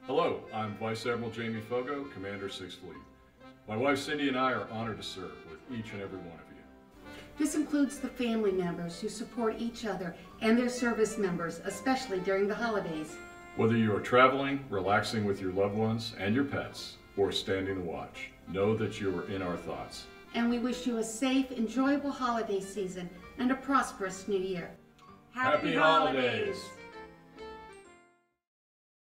Hello, I'm Vice Admiral Jamie Foggo, Commander 6th Fleet. My wife Cindy and I are honored to serve with each and every one of you. This includes the family members who support each other and their service members, especially during the holidays. Whether you are traveling, relaxing with your loved ones and your pets, or standing the watch, know that you are in our thoughts. And we wish you a safe, enjoyable holiday season and a prosperous new year. Happy holidays!